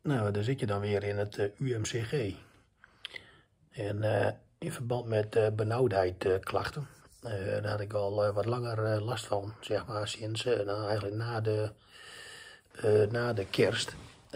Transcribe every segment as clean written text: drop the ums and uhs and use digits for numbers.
Nou, daar zit je dan weer in het UMCG. En in verband met benauwdheidklachten, daar had ik al wat langer last van, zeg maar, sinds nou, eigenlijk na de kerst.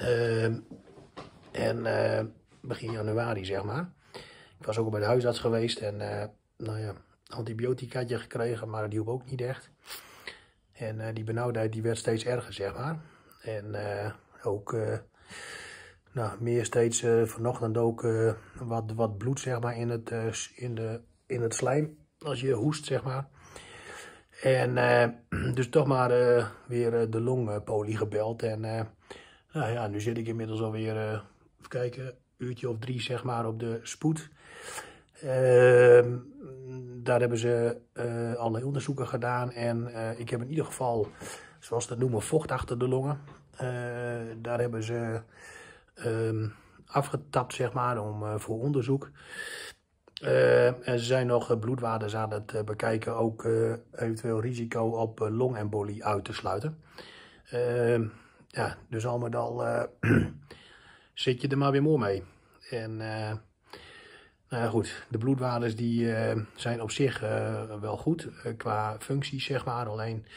En begin januari, zeg maar. Ik was ook al bij de huisarts geweest en nou ja, antibioticaatje gekregen, maar die hielp ook niet echt. En die benauwdheid die werd steeds erger, zeg maar. En ook nou, meer steeds vanochtend ook wat bloed, zeg maar, in het slijm als je hoest, zeg maar. En dus toch maar weer de longpolie gebeld. En nou ja, nu zit ik inmiddels alweer, even kijken, uurtje of 3, zeg maar, op de spoed. Daar hebben ze allerlei onderzoeken gedaan. En ik heb in ieder geval, zoals ze dat noemen, vocht achter de longen. Daar hebben ze afgetapt, zeg maar, voor onderzoek. En ze zijn nog bloedwaardes aan het bekijken, ook eventueel risico op longembolie uit te sluiten. Ja, dus al met al zit je er maar weer mooi mee. En nou ja, goed, de bloedwaardes die zijn op zich wel goed qua functies, zeg maar. Alleen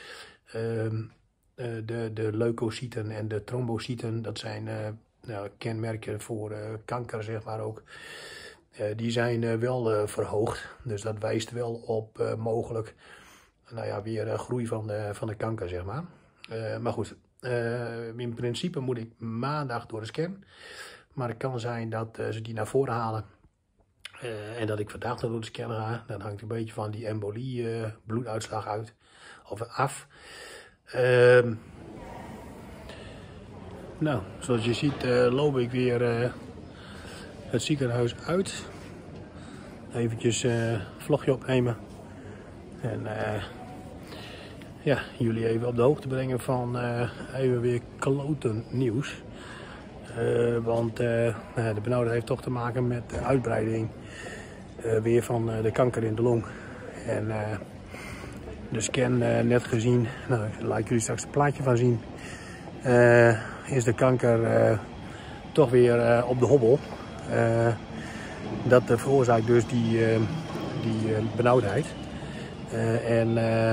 de leukocyten en de trombocyten, dat zijn nou, kenmerken voor kanker, zeg maar ook. Die zijn wel verhoogd, dus dat wijst wel op mogelijk nou ja, weer groei van de kanker, zeg maar. Maar goed, in principe moet ik maandag door de scan. Maar het kan zijn dat ze die naar voren halen en dat ik vandaag door de scan ga. Dan hangt een beetje van die embolie bloeduitslag uit of af. Nou, zoals je ziet loop ik weer het ziekenhuis uit. Eventjes vlogje opnemen. En ja, jullie even op de hoogte brengen van even weer kloten nieuws. Want de benauwdheid heeft toch te maken met de uitbreiding weer van de kanker in de long. En de scan net gezien, nou, ik laat jullie straks een plaatje van zien. Is de kanker toch weer op de hobbel. Dat veroorzaakt dus die benauwdheid. En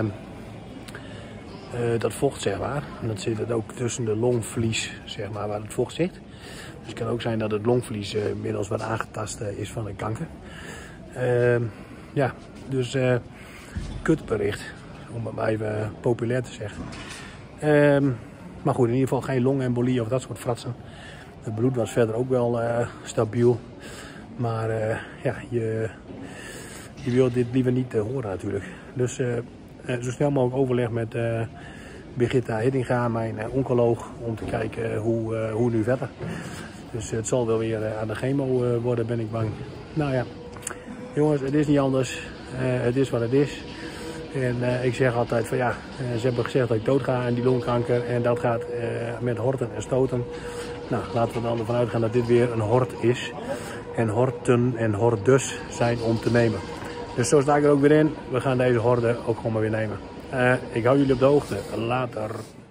dat vocht, zeg maar. En dat zit het ook tussen de longvlies, zeg maar, waar het vocht zit. Dus het kan ook zijn dat het longvlies inmiddels wat aangetast is van de kanker. Ja, dus kutbericht, om het maar even populair te zeggen. Maar goed, in ieder geval geen longembolie of dat soort fratsen. Het bloed was verder ook wel stabiel. Maar ja, je wilt dit liever niet horen natuurlijk. Dus zo snel mogelijk overleg met Birgitta Hiddinga, mijn oncoloog, om te kijken hoe nu verder. Dus het zal wel weer aan de chemo worden, ben ik bang. Nou ja, jongens, het is niet anders. Het is wat het is. En ik zeg altijd van ja, ze hebben gezegd dat ik dood ga aan die longkanker. En dat gaat met horten en stoten. Nou, laten we dan ervan uitgaan dat dit weer een hort is. En horten en hordes zijn om te nemen. Dus zo sta ik er ook weer in. We gaan deze horde ook gewoon maar weer nemen. Ik hou jullie op de hoogte. Later.